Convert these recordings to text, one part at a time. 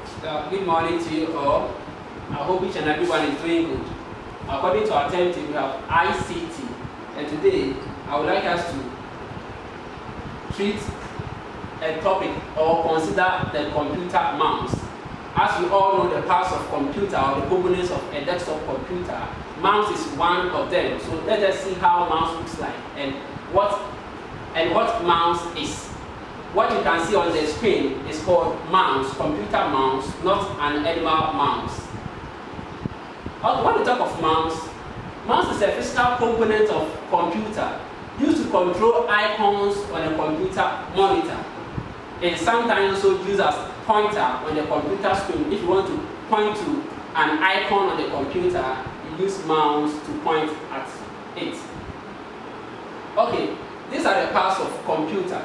Good morning to you all. I hope each and everyone is doing good. According to our timetable, we have ICT, and today I would like us to treat a topic or consider the computer mouse. As we all know the parts of computer or the components of a desktop computer, mouse is one of them. So let us see how mouse looks like and what mouse is. What you can see on the screen is called mouse, computer mouse, not an animal mouse. When we talk of mouse, mouse is a physical component of computer used to control icons on a computer monitor. It is sometimes also used as pointer on the computer screen. If you want to point to an icon on the computer, you use mouse to point at it. Okay, these are the parts of computer.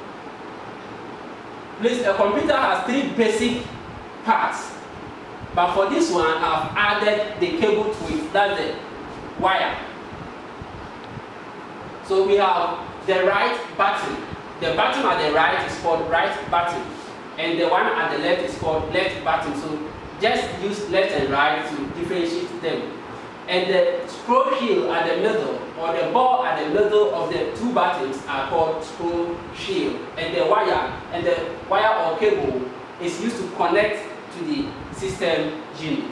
Please, a computer has three basic parts, but for this one, I've added the cable to it. That's the wire. So we have the right button. The button at the right is called right button, and the one at the left is called left button. So just use left and right to differentiate them. And the scroll wheel at the middle, or the ball at the middle of the two buttons, are called scroll wheel. And the wire or cable is used to connect to the system unit.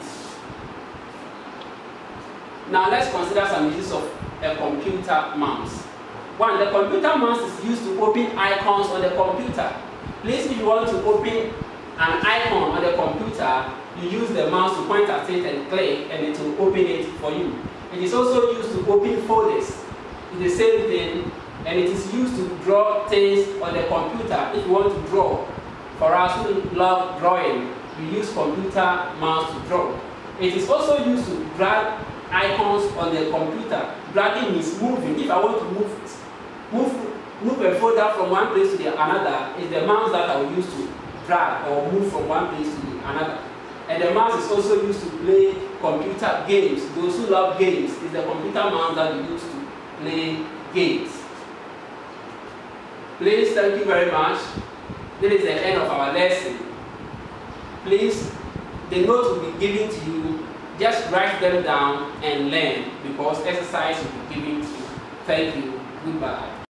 Now let's consider some uses of a computer mouse. One, the computer mouse is used to open icons on the computer. Please, if you want to open an icon on the computer, you use the mouse to point at it and click, and it will open it for you. It is also used to open folders. It's the same thing, and it is used to draw things on the computer. If you want to draw, for us who love drawing, we use computer mouse to draw. It is also used to drag icons on the computer. Dragging means moving. If I want to move a folder from one place to the another, it's the mouse that I will use to drag or move from one place to the another. And the mouse is also used to play computer games. Those who love games, it's the computer mouse that we use to play games. Please, thank you very much. This is the end of our lesson. Please, the notes will be given to you. Just write them down and learn, because exercise will be given to you. Thank you. Goodbye.